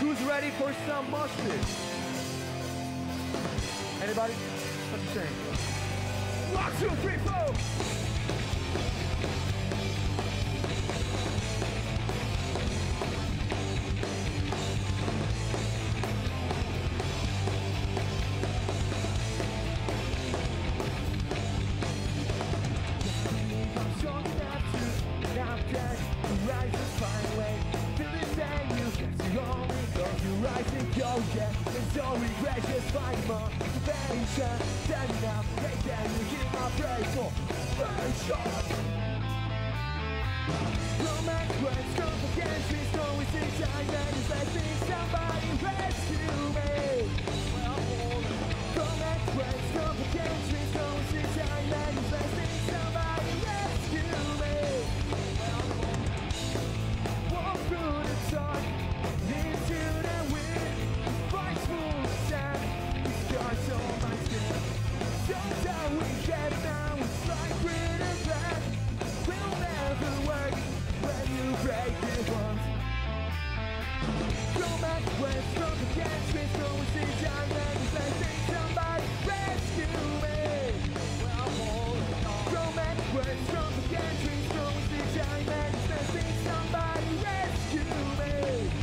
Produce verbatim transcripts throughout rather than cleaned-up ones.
Who's ready for some mosh pit? Anybody? What you saying? One, two, three, four! There's no regret, just find motivation. Standing up, hey, can you hear my praise for passion? No matter what's come against me, no it's in time and it's like me, somebody rescue me. No matter what's come against me, no it's in time and it's like me, somebody rescue me. Walk through the dark, into the wind. Don't tell we get now, it's like we're in bed. We'll never work when you break it once. Go back when strong against me, so we see time and it's like think somebody rescue me. Go back when strong against me, so we see time and it's like think somebody rescue me.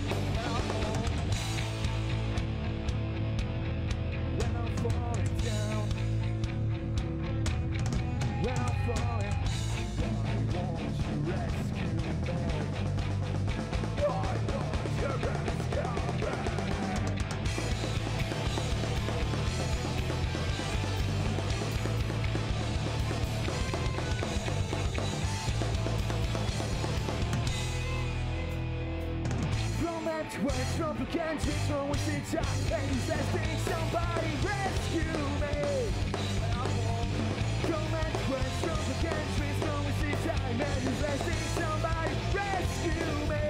When I'm falling down, when I'm falling, why won't you rescue me? Why won't you rescue me? Romance words from against me, so it's in time, and you said think somebody rescue me. Romance words from against me, so it's in time, and you said think somebody rescue me.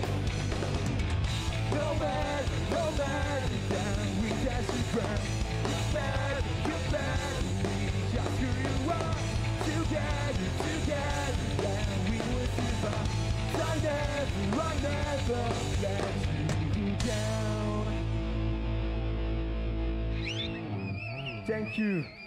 No man, no man, down we just regret. You're bad, you're bad, we just who you are. Together, together, and we will survive. I never, I never let you down. Thank you.